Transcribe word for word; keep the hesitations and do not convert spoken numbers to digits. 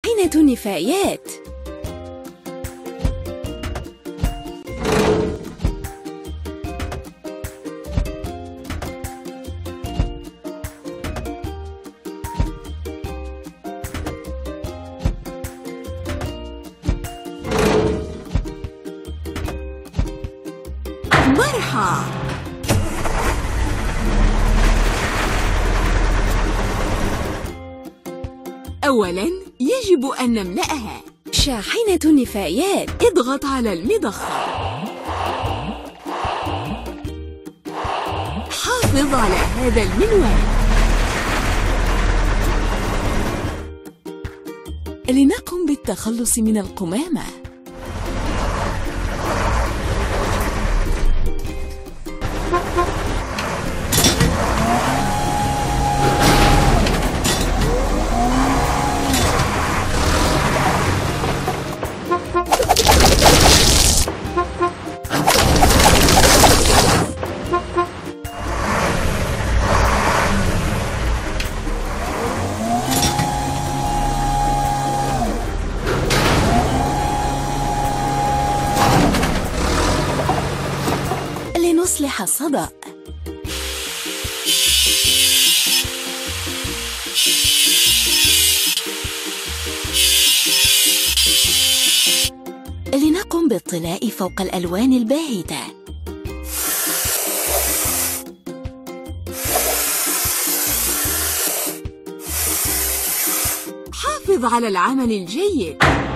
شاحنة النفايات. مرحى. أولاً يجب أن نملأها. شاحنة النفايات. اضغط على المضخة. حافظ على هذا المنوال. لنقم بالتخلص من القمامة. لنصلح الصدأ. لنقم بالطلاء فوق الألوان الباهتة. حافظ على العمل الجيد.